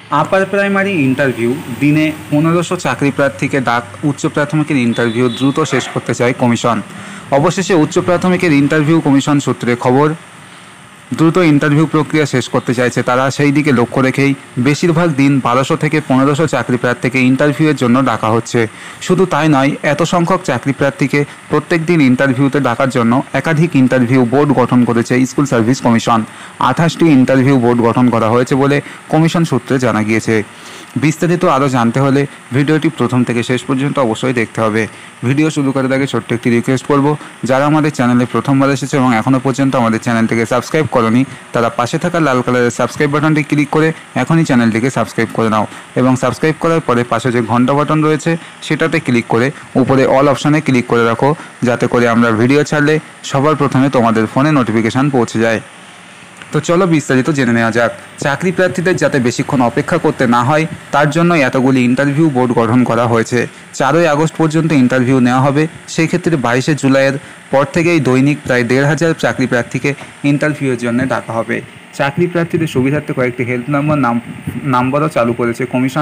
Upper primary interview দিনে 1500 চাকরি প্রার্থীকে ডাক উচ্চ প্রাথমিকের ইন্টারভিউ দ্রুত শেষ করতে চায় কমিশন। অবশেষে উচ্চ প্রাথমিকের ইন্টারভিউ কমিশন সূত্রে খবর, দ্রুত ইন্টারভিউ প্রক্রিয়া শেষ করতে চাইছে তারা। সেই দিকে লক্ষ্য রেখেই বেশিরভাগ দিন 1200 থেকে 1500 চাকরি প্রার্থীকে ইন্টারভিউয়ের জন্য ডাকা হচ্ছে। শুধু তাই নয়, এত সংখ্যক চাকরি প্রার্থীকে প্রত্যেক দিন ইন্টারভিউতে ডাকার জন্য একাধিক ইন্টারভিউ বোর্ড গঠন করেছে স্কুল সার্ভিস কমিশন। 28টি ইন্টারভিউ বোর্ড গঠন করা হয়েছে বলে কমিশন সূত্রে জানা গিয়েছে। বিস্তারিত আরও জানতে হলে ভিডিওটি প্রথম থেকে শেষ পর্যন্ত অবশ্যই দেখতে হবে। ভিডিও শুরু করার আগে ছোট্ট একটি রিকোয়েস্ট করব, যারা আমাদের চ্যানেলে প্রথমবার এসেছে এবং এখনও পর্যন্ত আমাদের চ্যানেলটিকে সাবস্ক্রাইব করনি, তারা পাশে থাকা লাল কালারের সাবস্ক্রাইব বাটনটি ক্লিক করে এখনই চ্যানেলটিকে সাবস্ক্রাইব করে নাও এবং সাবস্ক্রাইব করার পরে পাশে যে ঘন্টা বাটন রয়েছে সেটাতে ক্লিক করে উপরে অল অপশানে ক্লিক করে রাখো, যাতে করে আমরা ভিডিও ছাড়লে সবার প্রথমে তোমাদের ফোনে নোটিফিকেশান পৌঁছে যায়। তো চলো বিস্তারিত জেনে নেওয়া যাক। চাকরি প্রার্থীদের যাতে বেশিক্ষণ অপেক্ষা করতে না হয় তার জন্য এতগুলি ইন্টারভিউ বোর্ড গঠন করা হয়েছে। 4ই আগস্ট পর্যন্ত ইন্টারভিউ নেওয়া হবে। সেই ক্ষেত্রে 22শে জুলাইয়ের পর থেকেই দৈনিক প্রায় 1500 চাকরি প্রার্থীকে ইন্টারভিউয়ের জন্য ডাকা হবে। চাকরি প্রার্থীদের সুবিধার্থে কয়েকটি হেল্প নাম্বারও চালু করেছে কমিশন,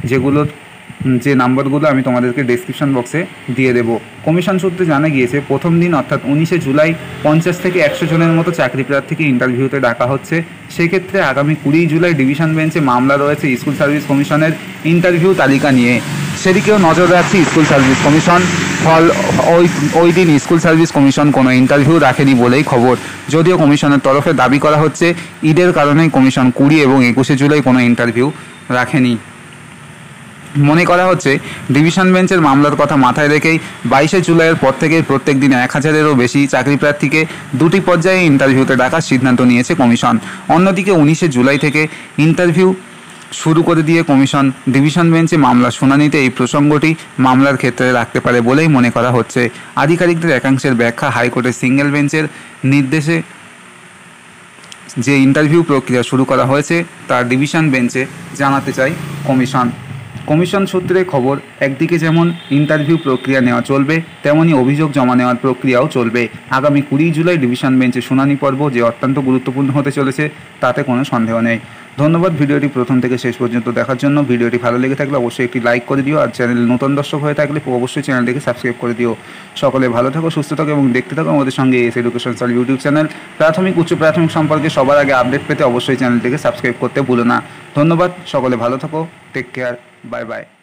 যে নাম্বারগুলো আমি তোমাদেরকে ডেসক্রিপশন বক্সে দিয়ে দেবো। কমিশন সূত্রে জানা গিয়েছে, প্রথম দিন অর্থাৎ 19শে জুলাই 50 থেকে 100 জনের মতো চাকরি প্রার্থীকে ইন্টারভিউতে ডাকা হচ্ছে। সেক্ষেত্রে আগামী 20 জুলাই ডিভিশন বেঞ্চে মামলা রয়েছে স্কুল সার্ভিস কমিশনের ইন্টারভিউ তালিকা নিয়ে। সেদিকেও নজর রাখছে স্কুল সার্ভিস কমিশন। ওই দিন স্কুল সার্ভিস কমিশন কোনো ইন্টারভিউ রাখেনি বলেই খবর। যদিও কমিশনের তরফে দাবি করা হচ্ছে ঈদের কারণেই কমিশন 20 এবং 21শে জুলাই কোনো ইন্টারভিউ রাখেনি। মনে করা হচ্ছে ডিভিশন বেঞ্চের মামলার কথা মাথায় রেখেই 22শে জুলাইয়ের পর থেকে প্রত্যেক দিন 1000-এরও বেশি চাকরি প্রার্থীকে দুটি পর্যায়ে ইন্টারভিউতে ডাকার সিদ্ধান্ত নিয়েছে কমিশন। অন্যদিকে 19শে জুলাই থেকে ইন্টারভিউ শুরু করে দিয়ে কমিশন ডিভিশন বেঞ্চে মামলার শুনানিতে এই প্রসঙ্গটি মামলার ক্ষেত্রে রাখতে পারে বলেই মনে করা হচ্ছে। আধিকারিকদের একাংশের ব্যাখ্যা, হাইকোর্টের সিঙ্গেল বেঞ্চের নির্দেশে যে ইন্টারভিউ প্রক্রিয়া শুরু করা হয়েছে তা ডিভিশন বেঞ্চে জানাতে চায় কমিশন। কমিশন সূত্রে খবর, একদিকে যেমন ইন্টারভিউ প্রক্রিয়া নেওয়া চলবে, তেমনি অভিযোগ জমা নেওয়ার প্রক্রিয়াও চলবে। আগামী 20 জুলাই ডিভিশন বেঞ্চে শুনানি পর্ব যে অত্যন্ত গুরুত্বপূর্ণ হতে চলেছে তাতে কোনো সন্দেহ নেই। ধন্যবাদ ভিডিওটি প্রথম থেকে শেষ পর্যন্ত দেখার জন্য। ভিডিওটি ভালো লেগে থাকলে অবশ্যই একটি লাইক করে দিও, আর চ্যানেল নতুন দর্শক হয়ে থাকলে অবশ্যই চ্যানেলটিকে সাবস্ক্রাইব করে দিও। সকলে ভালো থাকো, সুস্থ থাকো এবং দেখতে থাকো আমাদের সঙ্গে S education style YouTube channel. প্রাথমিক উচ্চ প্রাথমিক সম্পর্কে সবার আগে আপডেট পেতে অবশ্যই চ্যানেলটিকে সাবস্ক্রাইব করতে ভুলো না। ধন্যবাদ, সকলে ভালো থাকো, টেক কেয়ার, বাই বাই।